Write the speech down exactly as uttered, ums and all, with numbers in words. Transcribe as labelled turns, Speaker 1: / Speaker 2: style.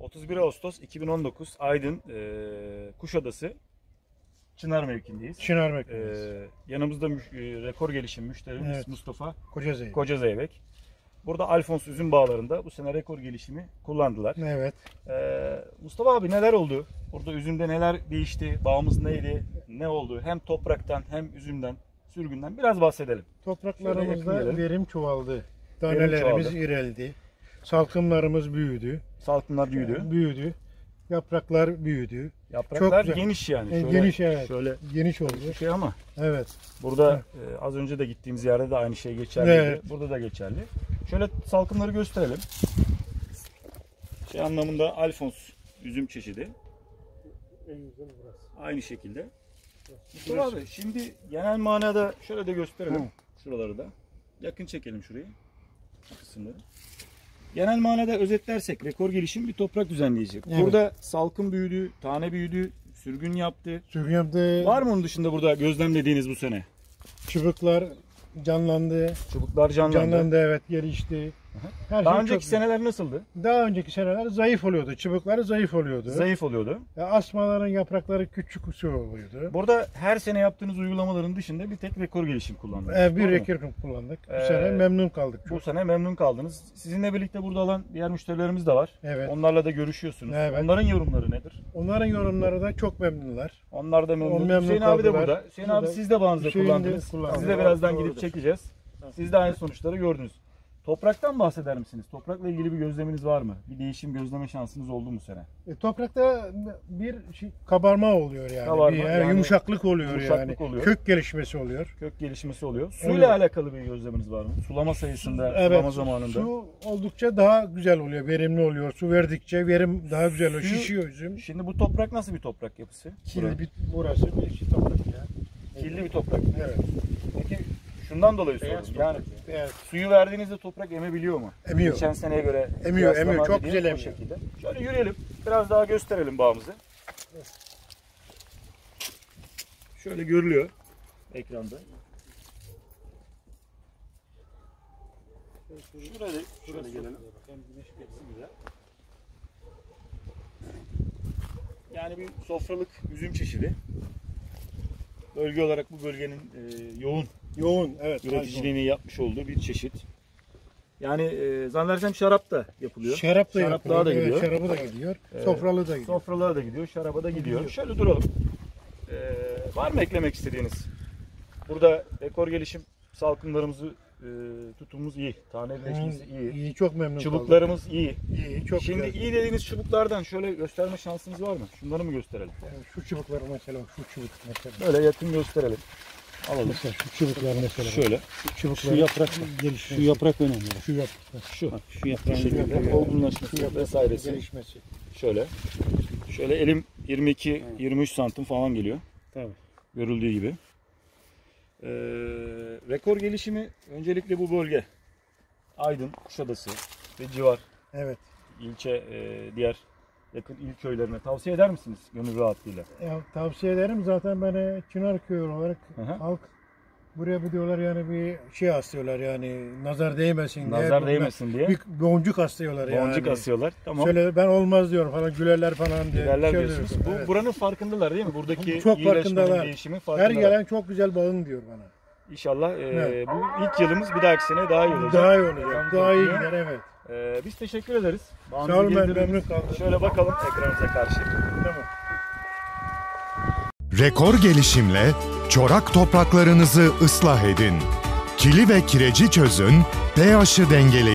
Speaker 1: otuz bir Ağustos iki bin on dokuz Aydın e, Kuşadası Çınar mevkindeyiz.
Speaker 2: Çınar mevkindeyiz.
Speaker 1: E, yanımızda müş, e, rekor gelişim müşterimiz
Speaker 2: Evet.
Speaker 1: Mustafa
Speaker 2: Kocazeybek.
Speaker 1: Kocazeybek. Burada Alfons üzüm bağlarında bu sene rekor gelişimi kullandılar.
Speaker 2: Evet.
Speaker 1: E, Mustafa abi neler oldu? Burada üzümde neler değişti? Bağımız neydi? Ne oldu? Hem topraktan hem üzümden, sürgünden biraz bahsedelim.
Speaker 2: Topraklarımızda verim çoğaldı. Tanelerimiz
Speaker 1: çoğaldı.
Speaker 2: ireldi. Salkımlarımız büyüdü.
Speaker 1: Salkımlar büyüdü.
Speaker 2: Büyüdü. Yapraklar büyüdü.
Speaker 1: Yapraklar
Speaker 2: Çok
Speaker 1: geniş yani. Şöyle,
Speaker 2: geniş evet.
Speaker 1: Şöyle
Speaker 2: geniş oldu.
Speaker 1: şey ama
Speaker 2: Evet.
Speaker 1: burada e, az önce de gittiğimiz yerde de aynı şey geçerli.
Speaker 2: Evet.
Speaker 1: Burada da geçerli. Şöyle salkımları gösterelim. Şey anlamında Alfons üzüm çeşidi.
Speaker 2: En güzel burası.
Speaker 1: Aynı şekilde. Mustafa abi şimdi genel manada şöyle de gösterelim.
Speaker 2: Hı.
Speaker 1: Şuraları da. Yakın çekelim şurayı. Bu kısımları. Genel manada özetlersek rekor gelişim bir toprak düzenleyici.
Speaker 2: Evet.
Speaker 1: Burada salkım büyüdü, tane büyüdü, sürgün yaptı.
Speaker 2: Sürgün yaptı.
Speaker 1: Var mı onun dışında burada gözlemlediğiniz bu sene?
Speaker 2: Çubuklar canlandı.
Speaker 1: Çubuklar canlandı.
Speaker 2: Canlandı evet, gelişti. Her
Speaker 1: Daha
Speaker 2: şey
Speaker 1: önceki
Speaker 2: çok-
Speaker 1: seneler nasıldı?
Speaker 2: Daha önceki seneler zayıf oluyordu. Çubukları zayıf oluyordu.
Speaker 1: Zayıf oluyordu.
Speaker 2: Ya asmaların yaprakları küçük usul oluyordu.
Speaker 1: Burada her sene yaptığınız uygulamaların dışında bir tek rekor gelişim kullandınız.
Speaker 2: Ee, bir
Speaker 1: Doğru mu?
Speaker 2: rekor kullandık. Bu
Speaker 1: Ee,
Speaker 2: sene memnun kaldık.
Speaker 1: Bu
Speaker 2: Çok.
Speaker 1: sene memnun kaldınız. Sizinle birlikte burada olan diğer müşterilerimiz de var.
Speaker 2: Evet.
Speaker 1: Onlarla da görüşüyorsunuz.
Speaker 2: Evet.
Speaker 1: Onların yorumları nedir?
Speaker 2: Onların yorumları da çok memnunlar.
Speaker 1: Onlar da memnun.
Speaker 2: O memnun
Speaker 1: Hüseyin abi de
Speaker 2: kaldılar.
Speaker 1: burada. Hüseyin
Speaker 2: Burada.
Speaker 1: abi siz de bağınızda
Speaker 2: Hüseyin de
Speaker 1: kullandınız.
Speaker 2: kullandı.
Speaker 1: Siz de birazdan
Speaker 2: Doğrudur.
Speaker 1: gidip çekeceğiz. Siz de aynı sonuçları gördünüz. Topraktan bahseder misiniz? Toprakla ilgili bir gözleminiz var mı? Bir değişim gözleme şansınız oldu mu sene?
Speaker 2: E, toprakta bir şey, kabarma oluyor yani.
Speaker 1: Kabarma,
Speaker 2: bir,
Speaker 1: yani
Speaker 2: yumuşaklık oluyor
Speaker 1: yumuşaklık
Speaker 2: yani.
Speaker 1: oluyor.
Speaker 2: Kök gelişmesi oluyor.
Speaker 1: Kök gelişmesi oluyor. Suyla
Speaker 2: Evet.
Speaker 1: alakalı bir gözleminiz var mı? Sulama sayısında,
Speaker 2: Evet.
Speaker 1: sulama zamanında.
Speaker 2: Su oldukça daha güzel oluyor, verimli oluyor. Su verdikçe verim daha güzel oluyor.
Speaker 1: Suyu-
Speaker 2: Şişiyor üzüm.
Speaker 1: Şimdi bu toprak nasıl bir toprak yapısı?
Speaker 2: Kirli bir, burası bir şey toprak ya.
Speaker 1: Kirli bir toprak.
Speaker 2: Evet.
Speaker 1: Peki şundan dolayı
Speaker 2: Beyaz
Speaker 1: sordum. Yani
Speaker 2: Evet.
Speaker 1: suyu verdiğinizde toprak emebiliyor mu?
Speaker 2: Emiyor.
Speaker 1: Geçen seneye göre
Speaker 2: Emiyor,
Speaker 1: kıyaslama
Speaker 2: emiyor. Çok
Speaker 1: dediğim
Speaker 2: güzel
Speaker 1: o
Speaker 2: emiyor.
Speaker 1: şekilde. Şöyle yürüyelim. Biraz daha gösterelim bağımızı. Şöyle görülüyor ekranda. Şurada, şöyle gelelim. Hem güneş geçsin güzel. Yani bir sofralık üzüm çeşidi. Bölge olarak bu bölgenin e, yoğun
Speaker 2: Yoğun, evet.
Speaker 1: üreticiliğini yapmış olduğu bir çeşit. Yani e, zannedersem şarap da yapılıyor.
Speaker 2: Şarap da
Speaker 1: Şaraplığa
Speaker 2: yapılıyor.
Speaker 1: da
Speaker 2: Evet,
Speaker 1: gidiyor.
Speaker 2: şarabı da gidiyor.
Speaker 1: Evet.
Speaker 2: Sofralı da gidiyor.
Speaker 1: Sofralığa da gidiyor, şaraba da gidiyor. Şöyle duralım. Ee, var mı eklemek istediğiniz? Burada rekor gelişim salkımlarımızı e, tutumumuz iyi. Taneleşmesi iyi.
Speaker 2: İyi, çok memnun
Speaker 1: Çubuklarımız iyi.
Speaker 2: kaldım. İyi, çok
Speaker 1: Şimdi
Speaker 2: güzel.
Speaker 1: iyi dediğiniz çubuklardan şöyle gösterme şansınız var mı? Şunları mı gösterelim?
Speaker 2: Yani şu çubuklar mesela, şu çubuk mesela.
Speaker 1: Böyle yakın gösterelim. Alalım.
Speaker 2: Mesela şu çubuklar mesela.
Speaker 1: Şöyle.
Speaker 2: Şu çubuklar.
Speaker 3: Şu yaprak,
Speaker 2: gelişmesi.
Speaker 3: şu yaprak önemli.
Speaker 2: Şu yaprak.
Speaker 1: Şu.
Speaker 3: Bak, şu
Speaker 1: Bu
Speaker 3: yaprağın
Speaker 1: şekilde olgunlaşması vesairesi.
Speaker 2: Gelişmesi.
Speaker 1: Şöyle. Şöyle elim yirmi iki yirmi üç santim falan geliyor.
Speaker 3: Tabii.
Speaker 1: Görüldüğü gibi. Ee, rekor gelişimi öncelikle bu bölge. Aydın, Kuşadası ve civar
Speaker 2: Evet.
Speaker 1: ilçe e, diğer yakın il köylerine tavsiye eder misiniz gönül rahatlığıyla?
Speaker 2: Ya, tavsiye ederim. Zaten ben e, Çınar köyü olarak
Speaker 1: Hı hı.
Speaker 2: halk buraya bu diyorlar yani bir şey aslıyorlar yani nazar değmesin diye.
Speaker 1: Nazar değmesin diye.
Speaker 2: Bir boncuk aslıyorlar yani.
Speaker 1: Boncuk asıyorlar. Tamam.
Speaker 2: Şöyle ben olmaz diyorum falan, gülerler falan diye.
Speaker 1: Gülerler
Speaker 2: şey
Speaker 1: diyorsunuz.
Speaker 2: diyorsun.
Speaker 1: Bu
Speaker 2: Evet.
Speaker 1: buranın farkındalar değil mi? Buradaki
Speaker 2: Çok
Speaker 1: iyileşmenin,
Speaker 2: farkındalar.
Speaker 1: değişimin
Speaker 2: Her
Speaker 1: farkındalar.
Speaker 2: gelen çok güzel bağın diyor bana.
Speaker 1: İnşallah e,
Speaker 2: Evet.
Speaker 1: bu ilk yılımız bir dahaki sene daha iyi olacak.
Speaker 2: Daha iyi olacak.
Speaker 1: Yalnız
Speaker 2: Daha iyi
Speaker 1: okuyor.
Speaker 2: gider evet.
Speaker 1: E, biz teşekkür ederiz.
Speaker 2: Sağ olun,
Speaker 1: Bağınızı
Speaker 2: ben
Speaker 1: gezdirdiniz.
Speaker 2: memnun kaldım.
Speaker 1: Şöyle bakalım ekranımıza karşı.
Speaker 2: Tamam.
Speaker 4: Rekor gelişimle çorak topraklarınızı ıslah edin. Kili ve kireci çözün, pH'ı dengeleyin.